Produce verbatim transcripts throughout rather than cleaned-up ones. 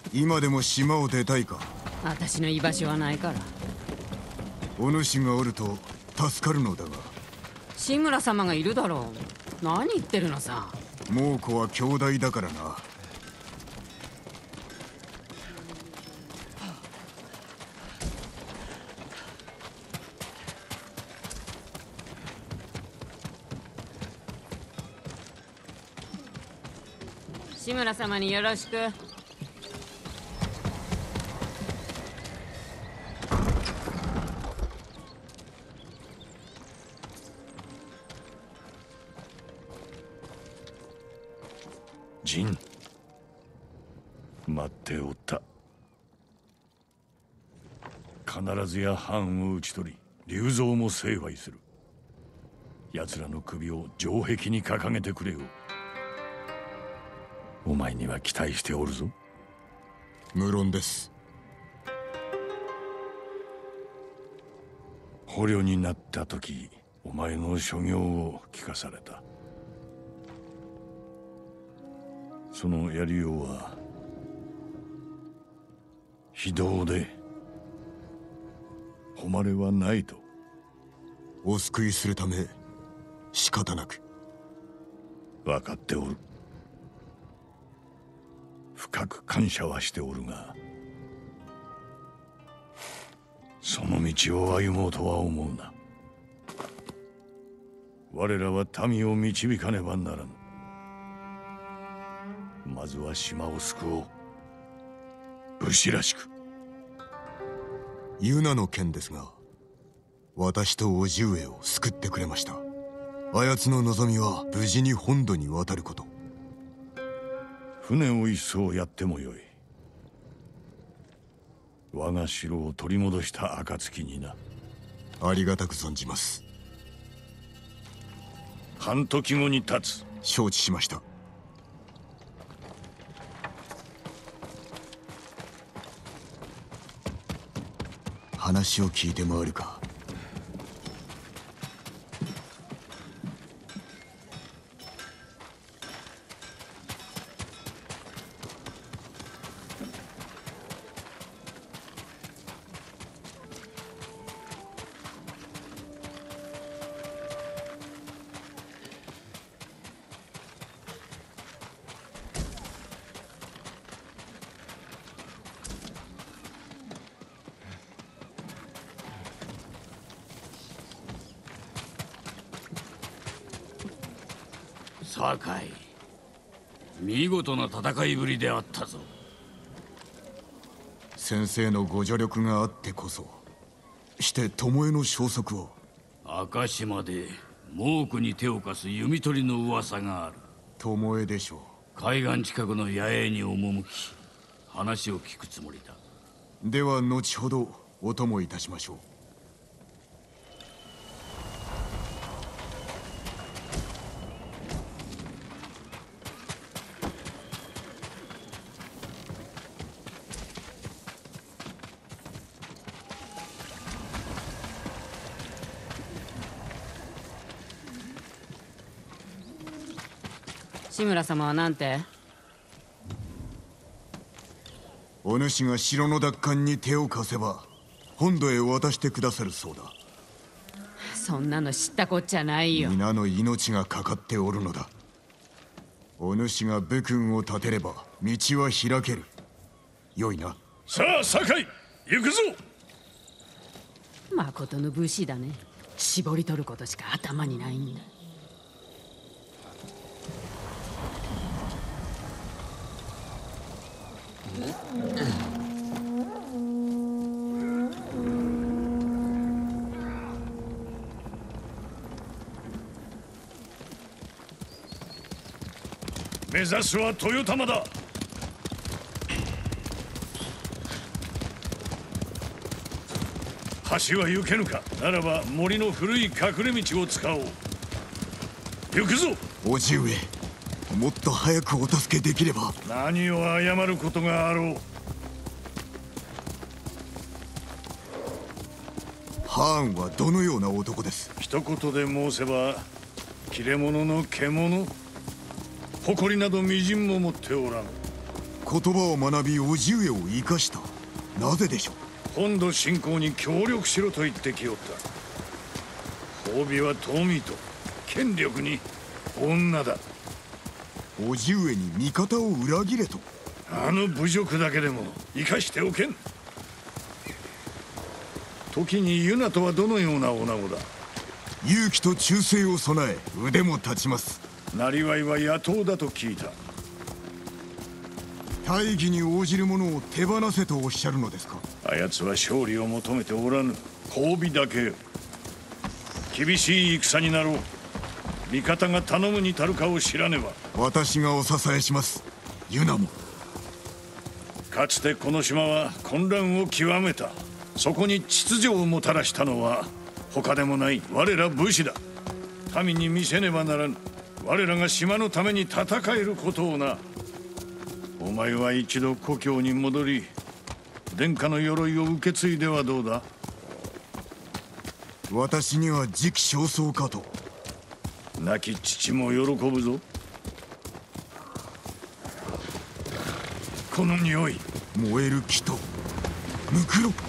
今でも島を出たいか？ 私の居場所はないから。 お主がおると助かるのだが。 志村様がいるだろう。何言ってるのさ。 猛虎は兄弟だからな。 志村様によろしく。 陣、待っておった。必ずや藩を討ち取り龍蔵も成敗する。奴らの首を城壁に掲げてくれよ。お前には期待しておるぞ。 無論です。 捕虜になった時、お前の所業を聞かされた。そのやりようは非道で誉れはないと。 お救いするため仕方なく。 分かっておる。深く感謝はしておるが、その道を歩もうとは思うな。我らは民を導かねばならぬ。まずは島を救おう。武士らしく。 ユナの件ですが、私と叔父上を救ってくれました。あやつの望みは無事に本土に渡ること。 船を一艘やってもよい。我が城を取り戻した暁にな。 ありがたく存じます。 半時後に立つ。 承知しました。話を聞いて回るか。 酒井、見事な戦いぶりであったぞ。 先生のご助力があってこそ。して巴の消息を。 赤島で猛虎に手を貸す弓取りの噂がある。 巴でしょう。海岸近くの野営に赴き話を聞くつもりだ。 では後ほどお供いたしましょう。 志村様は何て？ お主が城の奪還に手を貸せば本土へ渡してくださるそうだ。 そんなの知ったこっちゃないよ。 皆の命がかかっておるのだ。お主が武君を立てれば道は開ける。よいな。 さあ酒井、行くぞ。 まことの武士だね。絞り取ることしか頭にないんだ。 目指すは豊玉だ。橋は行けぬか。ならば森の古い隠れ道を使おう。行くぞ。 叔父上、もっと早くお助けできれば。 何を謝ることがあろう。 ハーンはどのような男です？ 一言で申せば切れ者の獣。誇りなどみじんも持っておらぬ。 言葉を学び叔父上を生かした。なぜでしょう。 本土侵攻に協力しろと言ってきよった。褒美は富と権力に女だ。 叔父上に味方を裏切れと。 あの侮辱だけでも生かしておけん。時にユナとはどのような女子だ。 勇気と忠誠を備え腕も立ちます。 なりわいは野党だと聞いた。 大義に応じる者を手放せとおっしゃるのですか。 あやつは勝利を求めておらぬ。褒美だけよ。厳しい戦になろう。味方が頼むに足るかを知らねば。 私がお支えします。ユナも。 かつてこの島は混乱を極めた。そこに秩序をもたらしたのは他でもない我ら武士だ。民に見せねばならぬ。我らが島のために戦えることをな。お前は一度故郷に戻り殿下の鎧を受け継いではどうだ。 私には時期尚早かと。 亡き父も喜ぶぞ。この匂い。 燃える木とムクロ。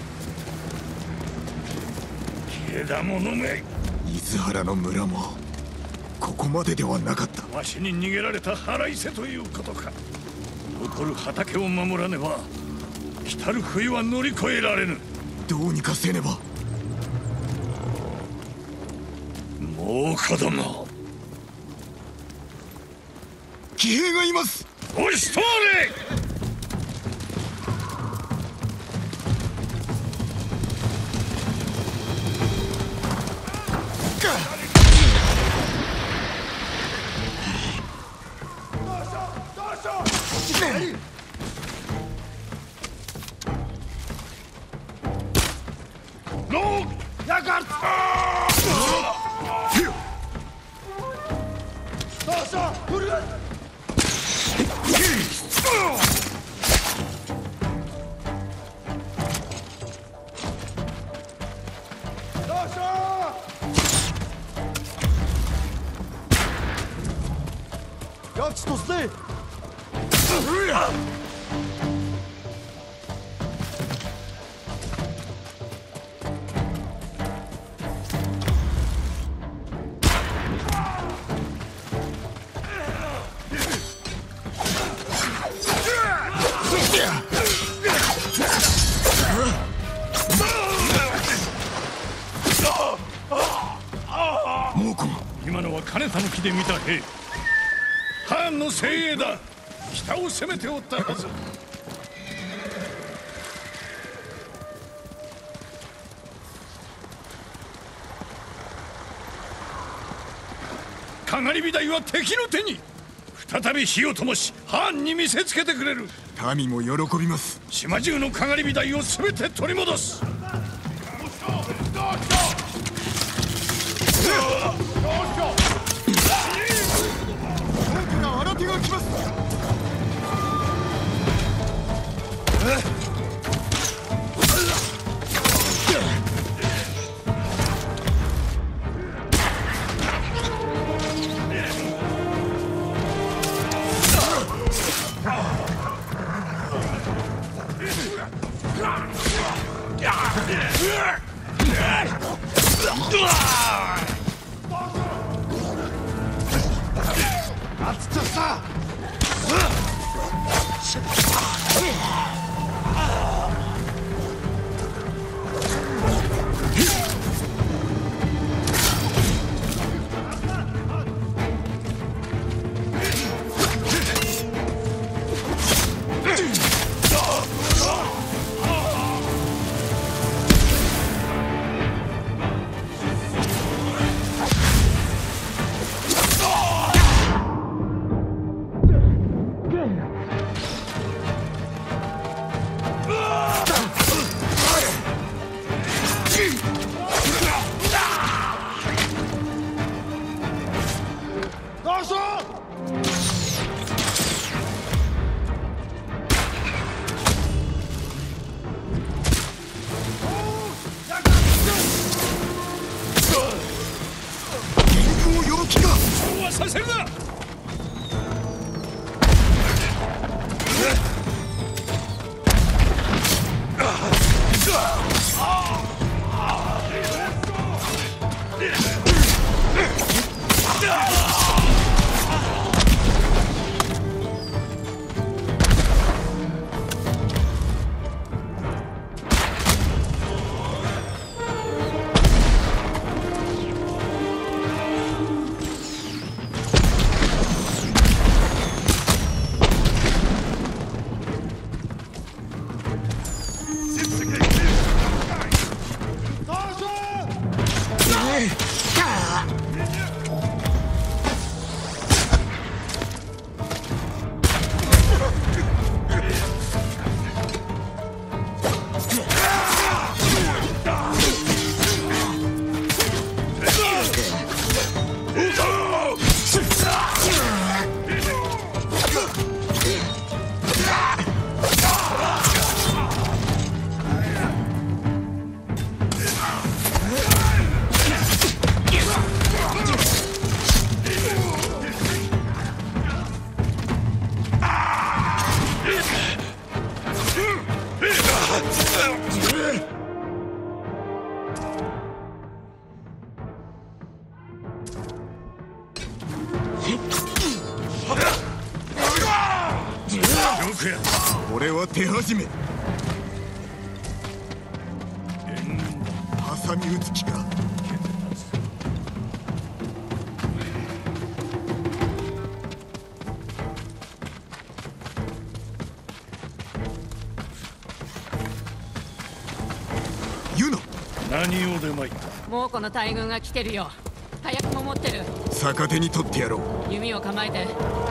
けだものめ。 伊豆原の村もここまでではなかった。 わしに逃げられた腹いせということか。残る畑を守らねば来たる冬は乗り越えられぬ。 どうにかせねば。 もう子供。 騎兵がいます。 押し通れ。今のは金田の木で見た兵。ハーンの精鋭だ。北を攻めておったはず。かがり火台は敵の手に。再び火を灯しハーンに見せつけてくれる。 民も喜びます。 島中のかがり火台を全て取り戻す。 新手が来ます。 させるな。 これは手始め。挟み撃つ気か。ユナ、 何をでまいった。 猛虎の大軍が来てるよ。火薬も持ってる。 逆手に取ってやろう。 弓を構えて。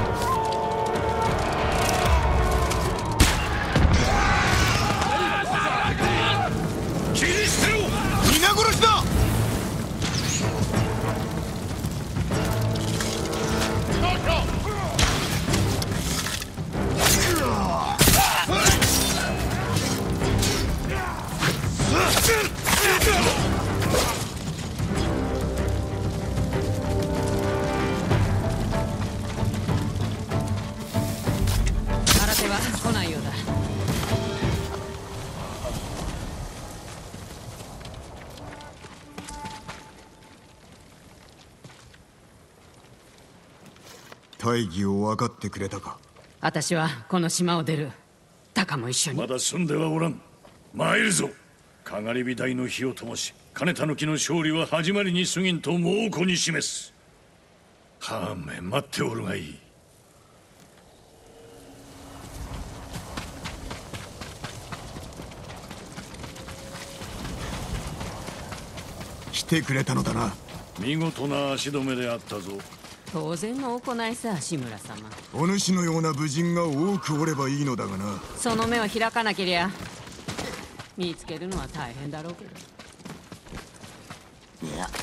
切り捨てろ。 皆殺しだ。 新手は来ないようだ。 大義を分かってくれたか。 私はこの島を出る。タカも一緒に。 まだ済んではおらん。参るぞ。かがり火台の火を灯し、金たぬきの勝利は始まりに過ぎんと猛虎に示す。はめ待っておるがいい。 来てくれたのだな。 見事な足止めであったぞ。 当然の行いさ、志村様。 お主のような武人が多くおればいいのだがな。 その目を開かなけりゃ見つけるのは大変だろうけど。いや、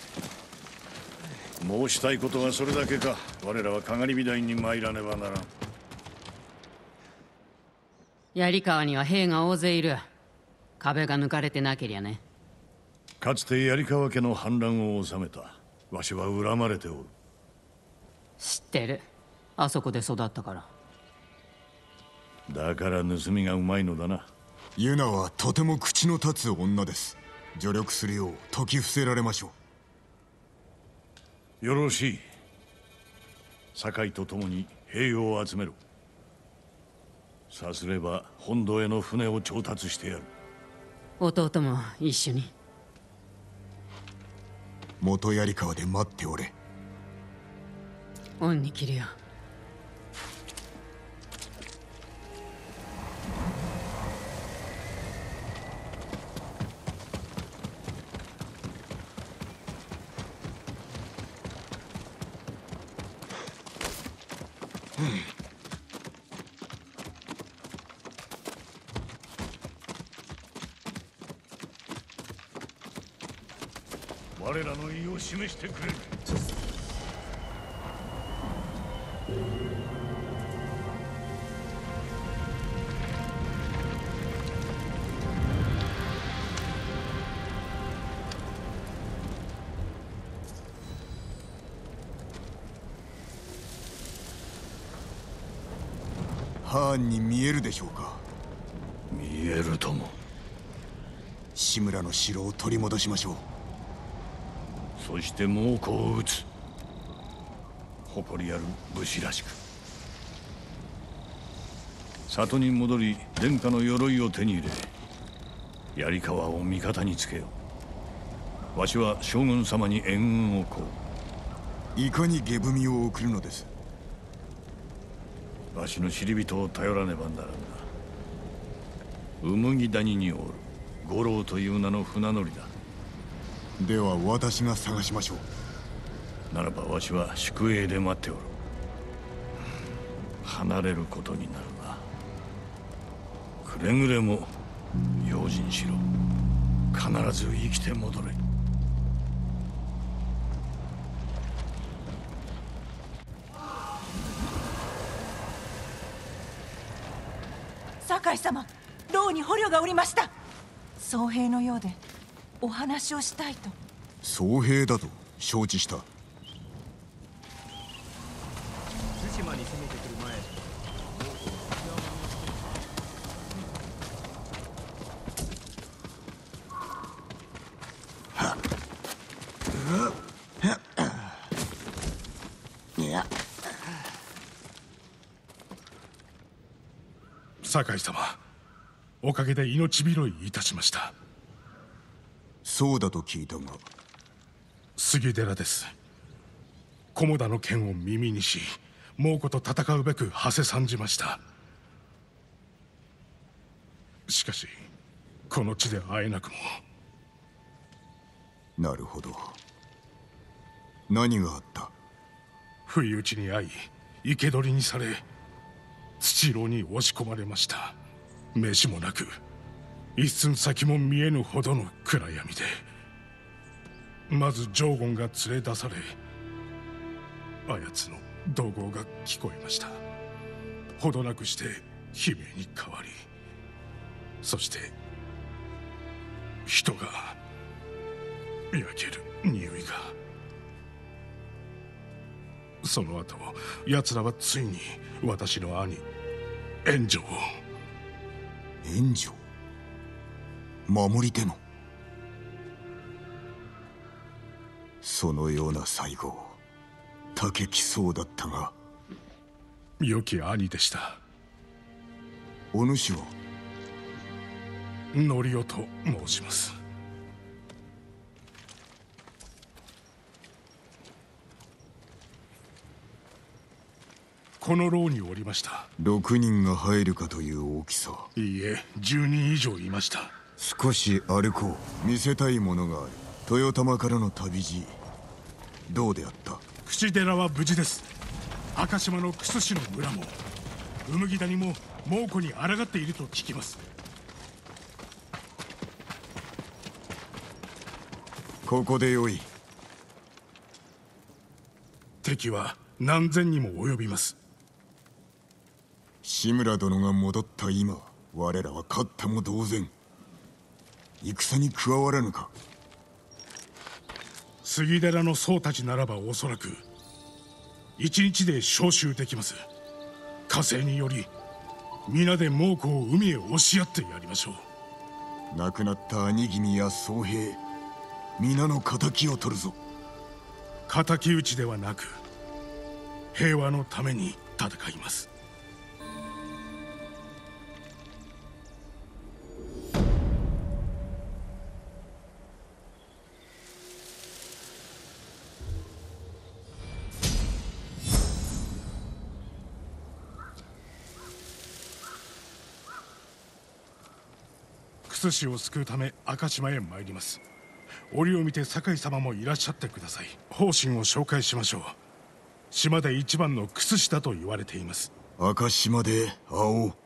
申したいことはそれだけか。我らはかがり火台に参らねばならん。 槍川には兵が大勢いる。壁が抜かれてなけりゃね。 かつて槍川家の反乱を収めた。わしは恨まれておる。 知ってる。あそこで育ったから。 だから盗みがうまいのだな。 ユナはとても口の立つ女です。助力するよう説き伏せられましょよろしい。堺と共に兵を集めろ。さすれば本土への船を調達してやる。 弟も一緒に。 元槍川で待っておれ。 恩に着るよ。 我らの意を示してくれ。 ハーンに見えるでしょうか。 見えるとも。 志村の城を取り戻しましょう。 そして猛虎を撃つ。誇りある武士らしく。里に戻り殿下の鎧を手に入れ、槍川を味方につけよう。わしは将軍様に援軍を請う。 いかに下踏みを送るのです？ わしの知り人を頼らねばならんな。麦谷におる五郎という名の船乗りだ。 では私が探しましょう。 ならばわしは宿営で待っておる。離れることになるな。くれぐれも用心しろ。必ず生きて戻れ。 酒井様、牢に捕虜がおりました。僧兵のようでお話をしたいと。 僧兵だと承知した。 対馬に攻めてくる前、 酒井様、おかげで命拾いいたしました。 そうだと聞いたが。 杉寺です。菰田の剣を耳にし、猛虎と戦うべく馳せ参じました。しかしこの地で会えなくも。 なるほど。何があった？ 不意打ちに遭い生け捕りにされ、土牢に押し込まれました。飯もなく一寸先も見えぬほどの暗闇で、まずジョーゴンが連れ出され、あやつの怒号が聞こえました。ほどなくして悲鳴に変わり、そして人が焼ける匂いが。その後奴らはついに私の兄援助を。 援助？守り手の？そのような最後、武きそうだったが。 良き兄でした。 お主は？ ノリオと申します。この牢におりました。 六人が入るかという大きさ。 いいえ、十人以上いました。 少し歩こう。見せたいものがある。豊玉からの旅路、どうであった？ 櫛寺は無事です。赤島の楠氏の村も麦谷も猛虎に抗っていると聞きます。 ここでよい。 敵は何千にも及びます。 志村殿が戻った今、我らは勝ったも同然。戦に加わらぬか？ 杉寺の僧たちならばおそらく一日で召集できます。加勢により皆で猛虎を海へ押し合ってやりましょう。亡くなった兄君や僧兵、皆の仇を取るぞ。 敵討ちではなく平和のために戦います。楠氏を救うため赤島へ参ります。折を見て酒井様もいらっしゃってください。方針を紹介しましょう。島で一番の楠氏だと言われています。 赤島で会おう。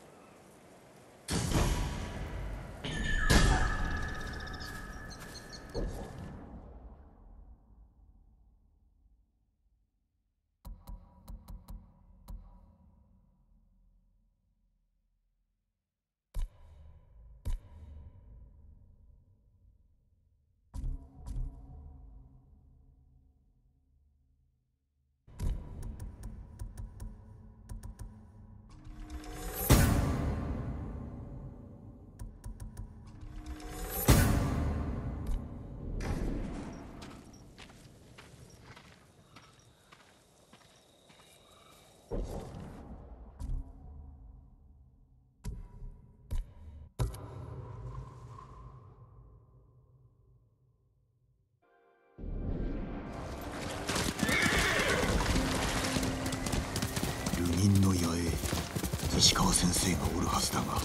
流人の野営、石川先生がおるはずだが。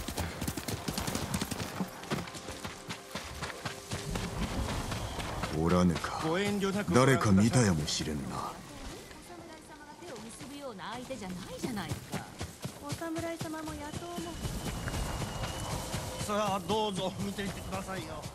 おらぬか。誰か見たやもしれぬな。 お侍様が手を結ぶような相手じゃないじゃないか。お侍様も野党も。 さあどうぞ見ていてくださいよ。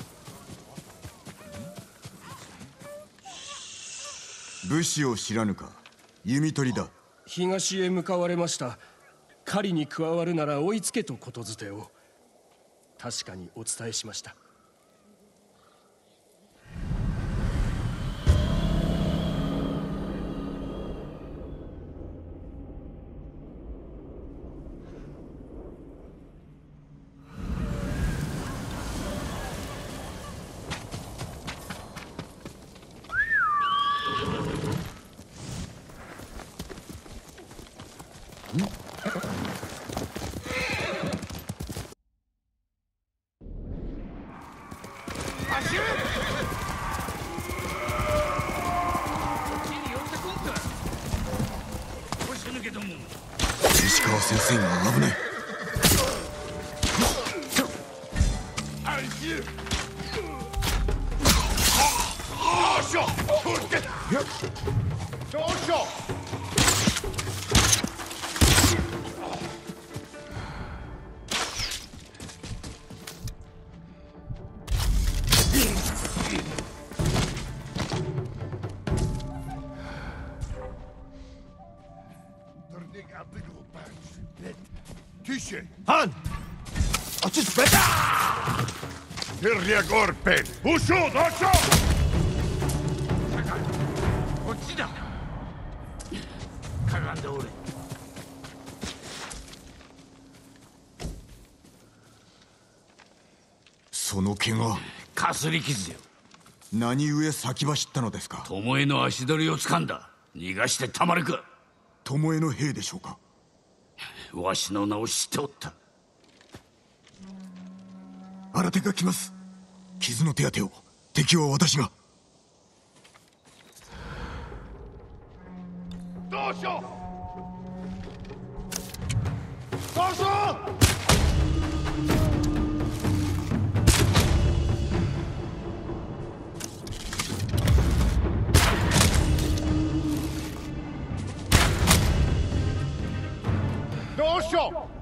武士を知らぬか。弓取りだ。 東へ向かわれました。狩りに加わるなら追いつけとことづてを。確かにお伝えしました。 石川先生が危ない。 Han! Açız be! Terria Gorpen! Usho! Dacho! こっちだ。かがんでおれ。 その怪我、 かすり傷よ。 何故先走ったのですか。 巴の足取りを掴んだ。逃がしてたまるか。 巴の兵でしょうか。 わしの名を知っておった。 新手が来ます。傷の手当てを。敵は私が。 どうしよう。どうしよう。どうしよう。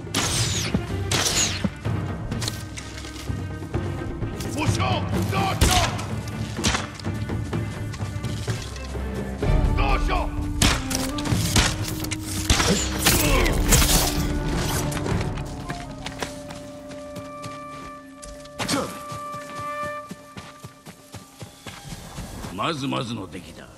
どうしよう。どうしよう。 まずまずの出来だ。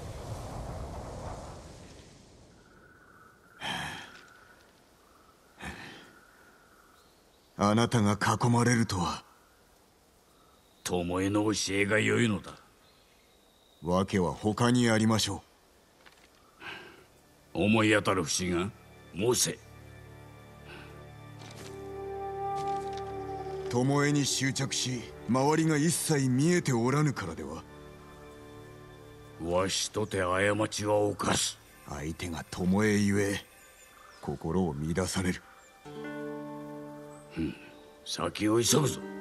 あなたが囲まれるとは。 巴の教えが良いのだ。 訳は他にありましょう。思い当たる節が申せ。 巴に執着し、周りが一切見えておらぬからでは。 わしとて過ちは犯す。 相手が巴ゆえ心を乱される。 うん、先を急ぐぞ。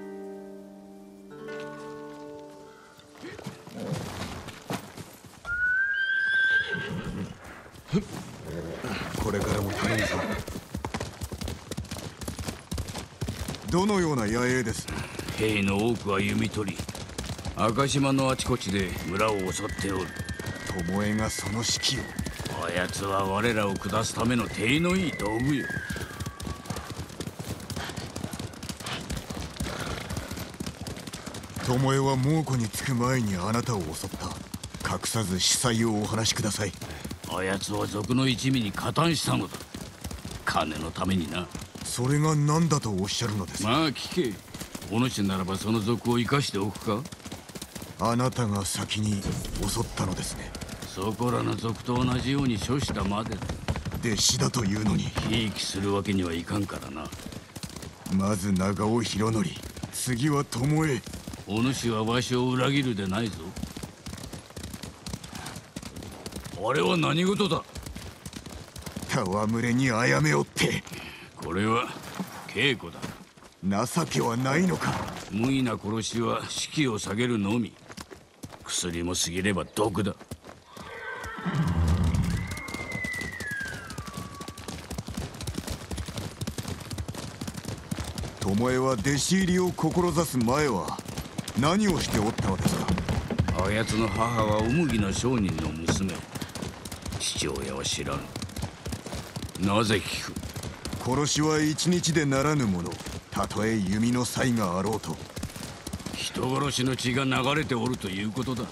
これからも頼むぞ。どのような野営です。 兵の多くは弓取り、赤島のあちこちで村を襲っておる。 巴がその指揮を。 あやつは我らを下すための手のいい道具よ。 巴は猛虎につく前にあなたを襲った。隠さず司祭をお話しください。 あやつは賊の一味に加担したのだ。金のためにな。 それが何だとおっしゃるのですか。 まあ聞け。お主ならばその賊を生かしておくか。 あなたが先に襲ったのですね。 そこらの賊と同じように処したまでだ。 弟子だというのに。 ひいきするわけにはいかんからな。 まず長尾博則、次は巴。 お主はわしを裏切るでないぞ。あれは何事だ。 戯れに殺めおって。 これは稽古だ。 情けはないのか。 無意な殺しは士気を下げるのみ。薬も過ぎれば毒だ。 巴は弟子入りを志す前は何をしておったのですか。 あやつの母はお麦の商人の娘。父親は知らぬ。なぜ聞く。 殺しは一日でならぬもの。たとえ弓の才があろうと。 人殺しの血が流れておるということだ。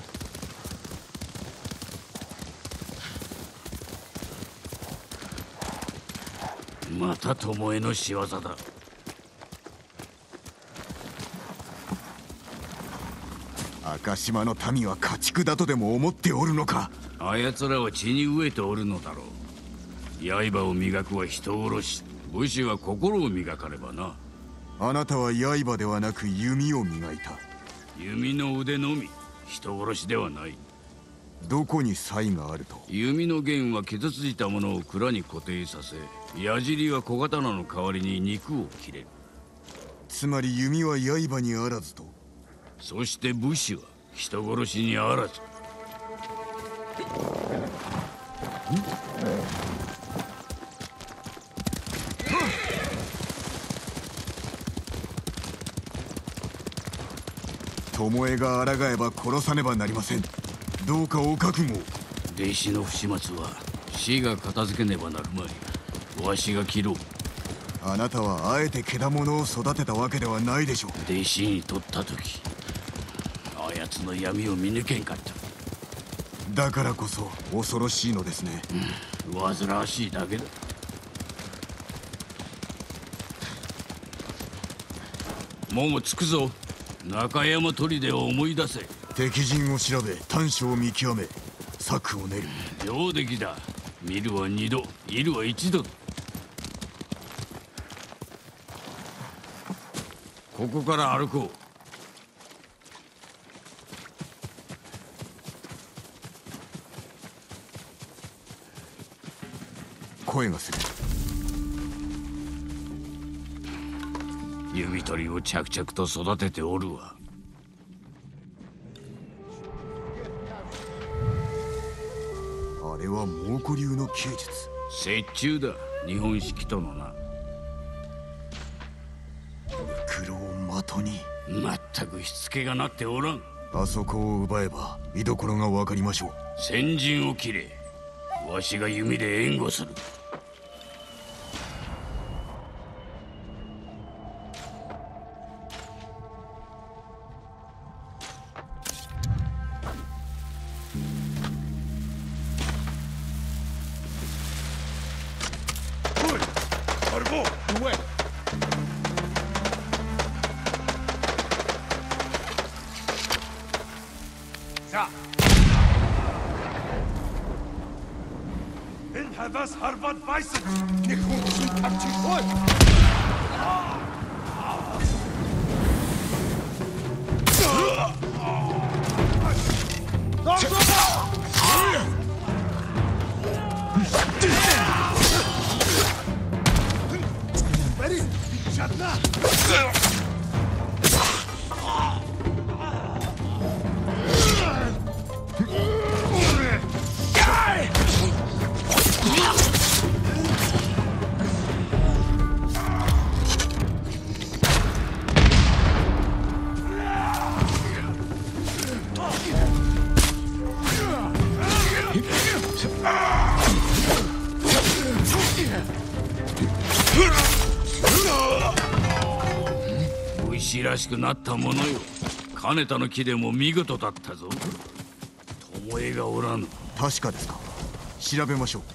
また巴の仕業だ。 赤島の民は家畜だとでも思っておるのか。 あやつらは血に飢えておるのだろう。刃を磨くは人殺し、武士は心を磨かねばな。 あなたは刃ではなく弓を磨いた。 弓の腕のみ、人殺しではない。 どこに才があると。 弓の弦は傷ついたものを蔵に固定させ、矢尻は小刀の代わりに肉を切れる。 つまり弓は刃にあらずと。 そして武士は人殺しにあらず。 巴が抗えば殺さねばなりません。どうかお覚悟を。 弟子の不始末は死が片付けねばなるまい。わしが切ろう。 あなたはあえてけだものを育てたわけではないでしょう。 弟子に取った時、あやつの闇を見抜けんかった。 だからこそ恐ろしいのですね。 うん、煩わしいだけだ。もう着くぞ。中山砦を思い出せ。 敵陣を調べ、短所を見極め、策を練る。 上出来だ。見るは二度、いるは一度。ここから歩こう。 声がする。 弓取りを着々と育てておるわ。 あれは猛虎流の剣術。 折衷だ。日本式とのな。 黒を的に。 まったくしつけがなっておらん。 あそこを奪えば居所が分かりましょう。 先陣を切れ。わしが弓で援護する。 Was Harvard Weißen! Nicht gut, habt ihr voll! Ready? Shut up! 武士らしくなったものよ。金田の木でも見事だったぞ。巴がおらぬ。 確かですか。調べましょう。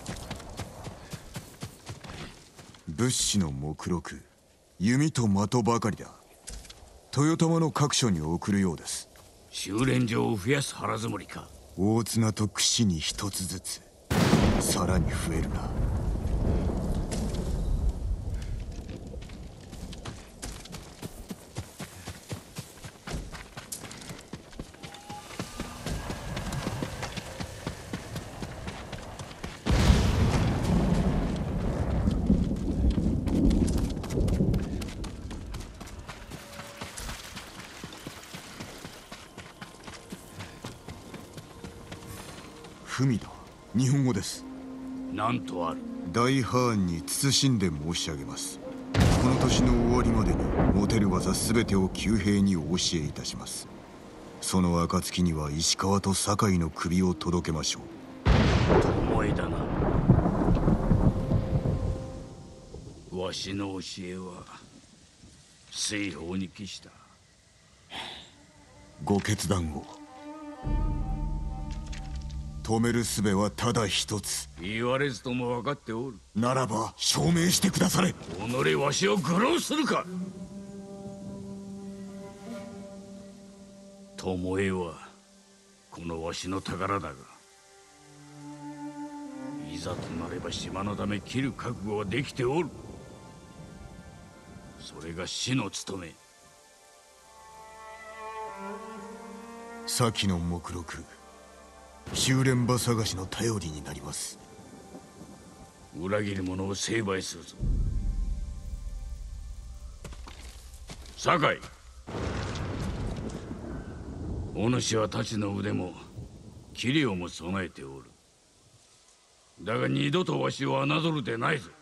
物資の目録、弓と的ばかりだ。豊玉の各所に送るようです。 修練場を増やす腹積もりか。 大綱と櫛に一つずつ。 さらに増えるな。文だ。日本語です。 なんとある。 大ハーンに謹んで申し上げます。この年の終わりまでに持てる技すべてを旧兵にお教えいたします。その暁には石川と酒井の首を届けましょう。 巴だな。わしの教えは西方に帰した。 ご決断を。止める術はただ一つ。 言われずとも分かっておる。 ならば証明してくだされ。 己わしを愚弄するか。巴はこのわしの宝だが、いざとなれば島のため切る覚悟はできておる。それが死の務め。 先の目録、修練場探しの頼りになります。 裏切る者を成敗するぞ。酒井、お主は太刀の腕も器量も備えておる。だが二度とわしを侮るでないぞ。